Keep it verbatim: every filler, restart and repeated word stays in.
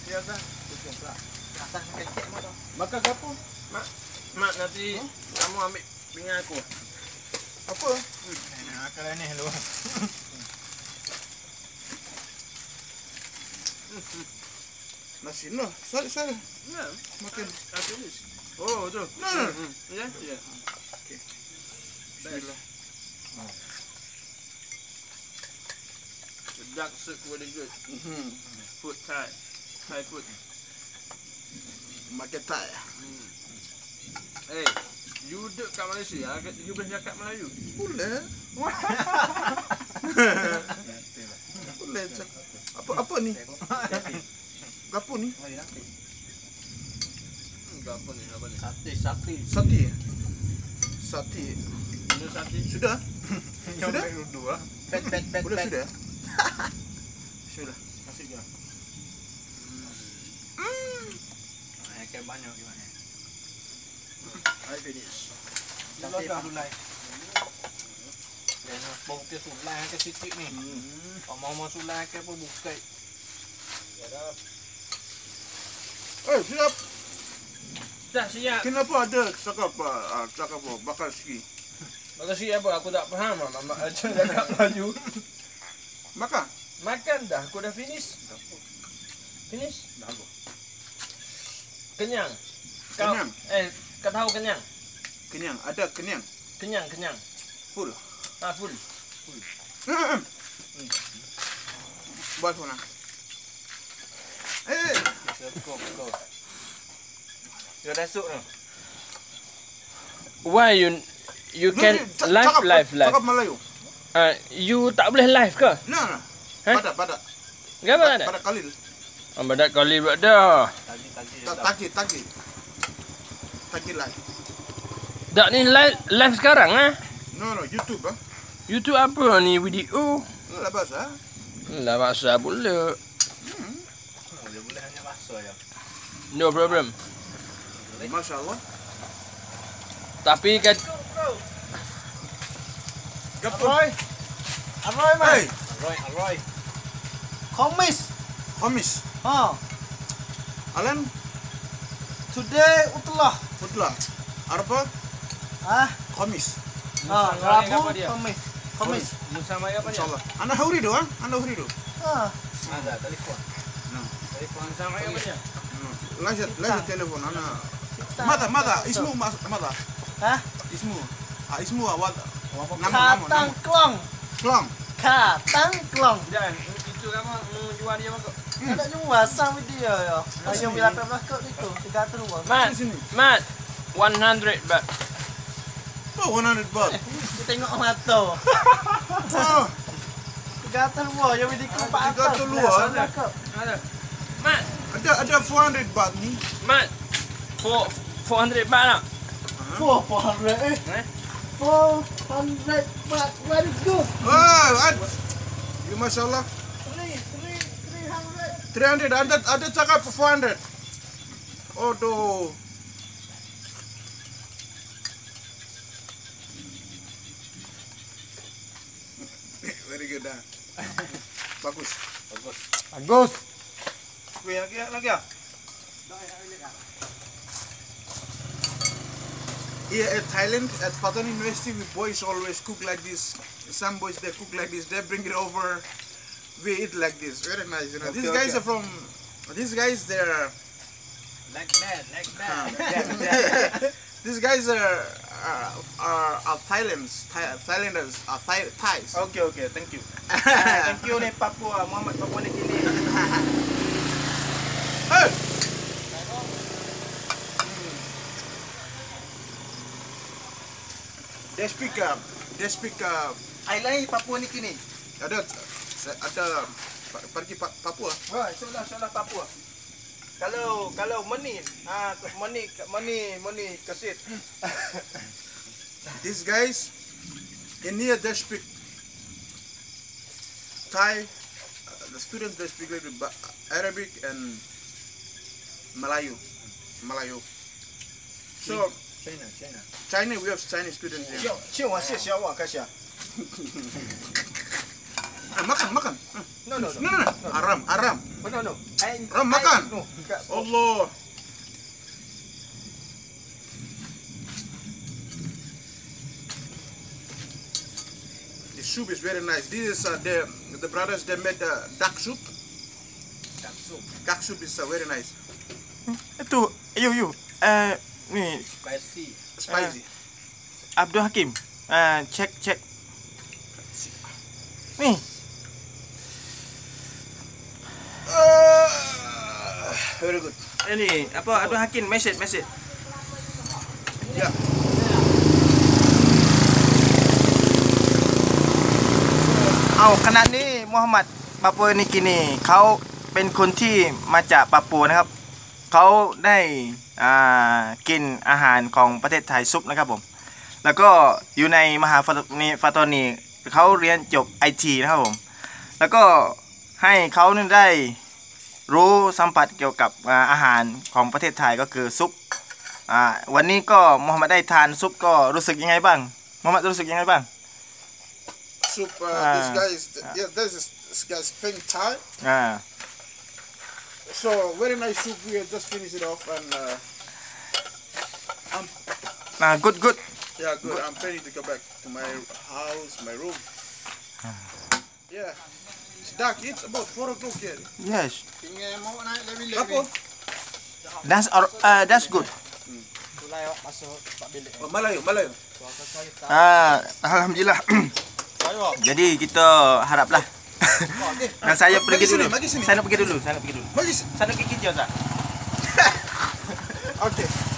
Ya dah. Atas kecek mak tu. Makan apa? Mak, mak nanti huh? kamu ambil pinggan aku. Apa? Nah, kalau ni lu. Nasi no, sorry sorry. Ya, makan. Aku ni. Oh, tu. No, no. Ya, ya. Okey. Bismillah. The duck soup really good. Mhm. Food Thai. Thai food. Makan Thai. Hmm. Eh, you duduk kat Malaysia, you boleh cakap Melayu? Boleh. Boleh cakap. Apa apa ni? Apa ni? Enggak apa ni, apa ni? Sate, sate. Sati. Sati. Ini sate. Sudah? Sudah? Dua. Bet bet bet. Boleh sudah? Bismillah. Masih je. Hmm. Kayak banyak gimana? I finish. Sate sulai. Dan bong ke sulai ke sikit ni. Hmm. Mau sulai ke apa bukai. Ya dah. Eh, siap. Dah siap. Kenapa ada cakap apa? Ah, cakap apa? Bakar sikit. Makasih apa? Aku tak faham ah. Mama aja cakap Melayu. Makan. Makan dah. Aku dah finish. Finish? Dah apa? Kenyang. Kau, Kenyang. Eh, kau tahu kenyang? Kenyang. Ada kenyang. Kenyang, kenyang. Full. Ah, full. Full. Hmm. Buat mana? Eh. Go go. Yo dah sok tu. Why you you can live live live? Cakap Melayu. Ah, you tak boleh live ke? Nah, nah. Eh? Pada pada. Kenapa tak ada? Pada kalil. Oh, badak kali dah. Tagi tagi. Tagi tagi. Tagi lagi. Tak ni live live sekarang ah? No no, YouTube ah. YouTube apa ni video? Lah bahasa. Lah bahasa pula. Hmm. Boleh boleh hanya bahasa je. No problem. Masya-Allah. Tapi kan Aroy. Aroy mai. Hey, Aroy Aroy. Khamis. Khamis. Ha. Alan Today utlah. Putlah. Apa? Ah. Khamis. Ha, Rabu Khamis. Khamis. Musa mai apa dia? Insyaallah. Anda huri do ah? Anda huri do. Ha. Ada telefon. No. Telefon Musa mai apa dia? Laja laja telefon ana. Mada mada ismu mada. Ha? Ismu. Ah ismu awak. Nama nama Katang nama. klong. Klong. Katang klong. Dan itu kamu jual dia apa? Ada jual sang video ya. Ayam bila delapan belas kok itu tiga ratus rupiah. Mat, Sini. Mat, one hundred baht. Oh, one hundred baht. Kita tengok mata. Oh, tiga ratus rupiah yang video empat tiga ratus rupiah. Ada. Mat, ada ada four hundred baht ni. Mat. four four hundred baht tak? four hundred eh. Eh? four hundred baht. Very good. Oh, ad. You mashallah. three, three, three hundred. three hundred ada ada cakap four hundred. Oh, doh. Very good dah. Bagus. Bagus. Bagus. Weh lagi lagi ah. Here at Thailand, at Fatoni University, we boys always cook like this. Some boys they cook like this. They bring it over. We eat like this. Very nice. You know, Okay, these guys okay. are from. These guys they're. Like that, like that. These guys are are are, are Thailands. Thai, Thailanders are Thai, Thais. Okay, okay. Thank you. Thank you ni Papua, Muhammad Papua ni kini. Hey! They speak. Uh, they speak. Uh, Ai lain Papua ni kini. ada ada pergi Papua. Ha, solah solah Papua. Kalau kalau meni, ah meni meni meni kasit. These guys in here they speak Thai. Uh, the students they speak like Arabic and Malayu. Malayu. So China, China. China, we have Chinese students here. 请我谢小王开始。 Eh, makan, makan. No, no, no. No, no, no. Aram, aram. Oh, no, no. I, Ram, makan. I, no. Allah. The soup is very nice. This is uh, the the brothers they made the duck soup. Duck soup. Duck soup is uh, very nice. Itu, you you. Uh, ni Spicy. Spicy. Abdul Hakim. Uh, check check. Ni. Uh, very good. Ini apa Abdul Hakim message message. Yeah. Au ขณะนี้มูฮัมหมัดปาปัวนิวกินีเขาเป็นคนที่มาจากปาปัวนะครับเขาได้อ่ากินอาหารของประเทศไทยซุปนะครับผมแล้วก็อยู่ในมหาฟาตอนีเขาเรียนจบ ไอ ที นะครับผมแล้วก็ให้เขาได้รู้สัมผัสเกี่ยวกับอาหารของประเทศไทยก็คือซุปอ่าวันนี้ก็มูฮัมหมัดได้ทานซุปก็รู้สึกยังไงบ้างมูฮัมหมัดรู้สึกยังไงบ้าง Soup. Uh, Ah. this guy is yeah. This is this guy's pink Thai. อ่า So very nice soup. We have just finished it off and uh, I'm อ่า good good yeah good. I'm planning to go back to my house, my room. Yeah, it's dark. It's about four o'clock here. yes Apa? that's uh, that's good Tulai awak masuk tempat bilik. Oh, Melayu, Melayu. ah alhamdulillah. Ayo. Jadi kita haraplah. Dan saya pergi Bagi sini, dulu. bagi sini. Saya nak pergi dulu. Saya nak pergi dulu. Bagi. Saya nak pergi kerja tak? Okay.